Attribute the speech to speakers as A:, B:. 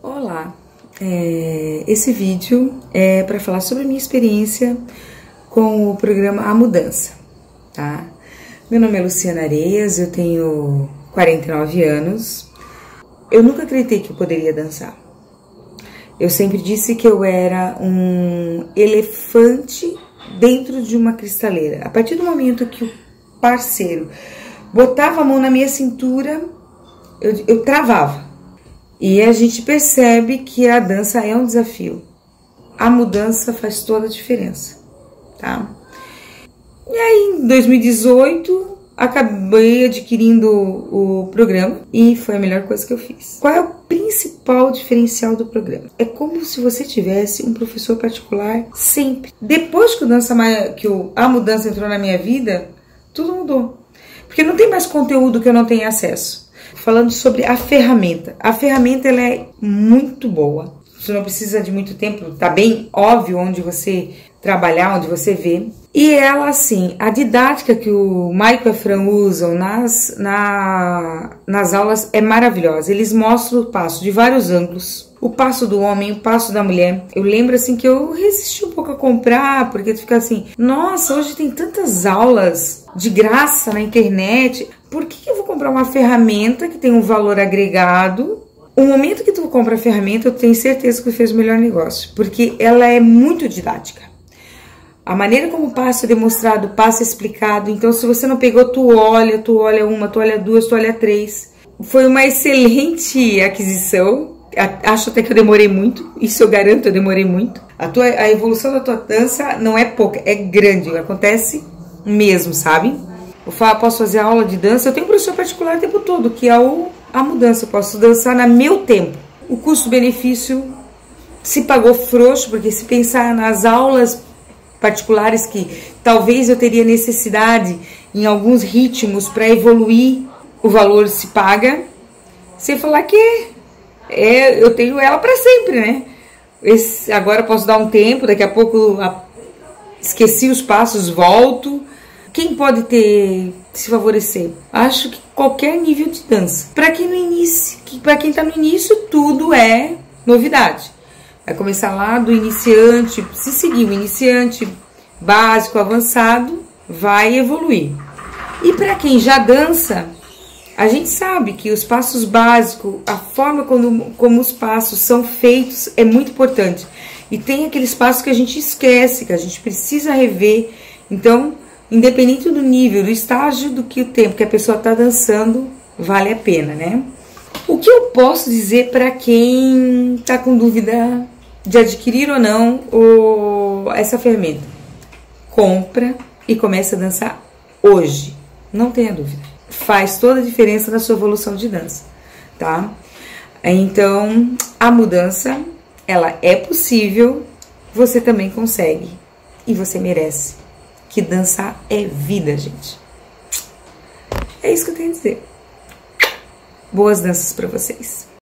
A: Olá, esse vídeo é para falar sobre a minha experiência com o programa A Mudança, tá? Meu nome é Luciana Areias, eu tenho 49 anos. Eu nunca acreditei que eu poderia dançar. Eu sempre disse que eu era um elefante dentro de uma cristaleira. A partir do momento que o parceiro botava a mão na minha cintura, eu travava. E a gente percebe que a dança é um desafio. A mudança faz toda a diferença, tá? E aí, em 2018, acabei adquirindo o programa e foi a melhor coisa que eu fiz. Qual é o principal diferencial do programa? É como se você tivesse um professor particular sempre. Depois que a mudança entrou na minha vida, tudo mudou. Porque não tem mais conteúdo que eu não tenha acesso. Falando sobre a ferramenta. A ferramenta ela é muito boa. Você não precisa de muito tempo. Tá bem óbvio onde você trabalhar, onde você vê. E ela, assim, a didática que o Maico e a Fran usam nas aulas é maravilhosa. Eles mostram o passo de vários ângulos. O passo do homem, o passo da mulher. Eu lembro, assim, que eu resisti um pouco a comprar, porque tu fica assim, nossa, hoje tem tantas aulas de graça na internet. Por que eu vou comprar uma ferramenta que tem um valor agregado? O momento que tu compra a ferramenta, eu tenho certeza que tu fez o melhor negócio, porque ela é muito didática. A maneira como o passo é demonstrado, o passo é explicado. Então, se você não pegou, tu olha uma, tu olha duas, tu olha três. Foi uma excelente aquisição. Acho até que eu demorei muito. Isso eu garanto, eu demorei muito. A evolução da tua dança não é pouca, é grande. Acontece mesmo, sabe? Posso fazer aula de dança. Eu tenho um professor particular o tempo todo, que é a mudança. Eu posso dançar no meu tempo. O custo-benefício se pagou frouxo, porque se pensar nas aulas particulares que talvez eu teria necessidade em alguns ritmos para evoluir, o valor se paga. Sem falar que eu tenho ela para sempre, né? Agora eu posso dar um tempo, daqui a pouco esqueci os passos, volto. Quem pode se favorecer? Acho que qualquer nível de dança. Para quem está no início, tudo é novidade. Vai começar lá do iniciante, se seguir o iniciante, básico, avançado, vai evoluir. E para quem já dança, a gente sabe que os passos básicos, a forma como os passos são feitos é muito importante. E tem aqueles passos que a gente esquece, que a gente precisa rever. Então, independente do nível, do estágio, do que o tempo que a pessoa está dançando, vale a pena, né? O que eu posso dizer para quem está com dúvida de adquirir ou não essa ferramenta? Compra e comece a dançar hoje. Não tenha dúvida. Faz toda a diferença na sua evolução de dança, tá? Então, a mudança, ela é possível, você também consegue e você merece. Que dançar é vida, gente. É isso que eu tenho a dizer. Boas danças para vocês.